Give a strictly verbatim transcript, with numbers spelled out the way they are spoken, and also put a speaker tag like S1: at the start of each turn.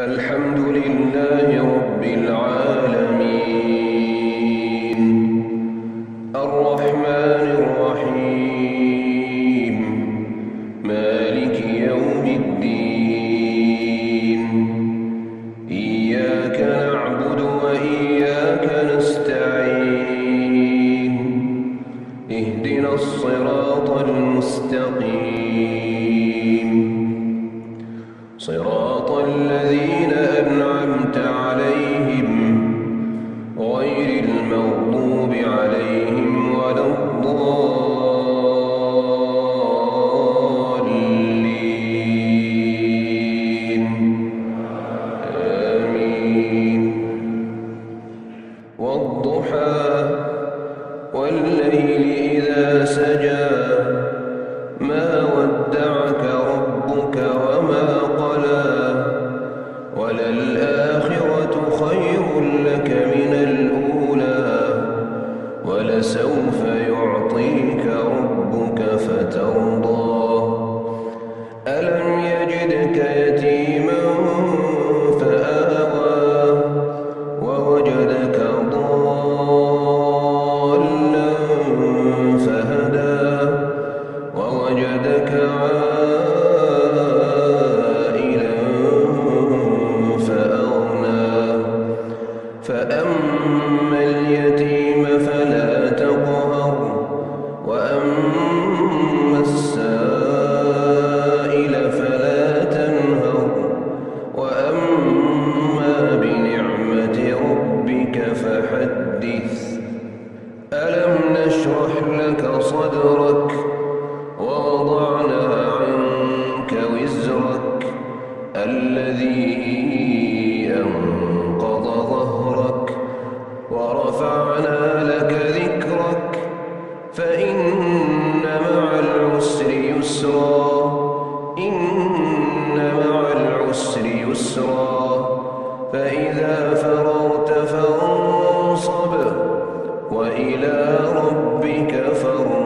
S1: الحمد لله رب العالمين الرحمن الرحيم مالك يوم الدين إياك نعبد وإياك نستعين اهدنا الصراط المستقيم صراط الذين أنعمت عليهم غير المغضوب عليهم ولا الضالين آمين. والضحى والليل إذا سجى ما ودعك ربك وما قلى وللآخرة خير لك من الأولى ولسوف يعطيك ربك فترضى ألم يجدك يتيما فآوى ووجدك ضالا فهدى ووجدك عائلا فأغنى فأما اليتيم فلا تقهر وأما السائل فلا تنهر وأما بنعمة ربك فحدث ألم نشرح لك صدرك ووضعنا عنك وزرك الذي أنقض ظهرك ورفعنا لك ذكرك فإن مع العسر يسرا إن مع العسر يسرا فإذا فرغت فانصب وإلى ربك فارغب.